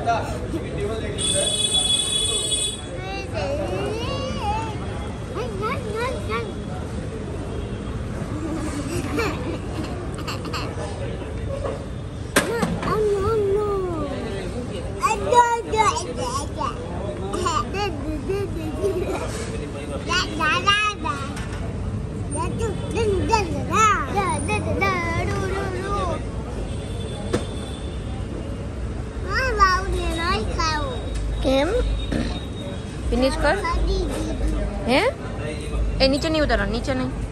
કેમ ફિનિશ કર હે એ નીચે નહીં ઉતારો નીચે નહીં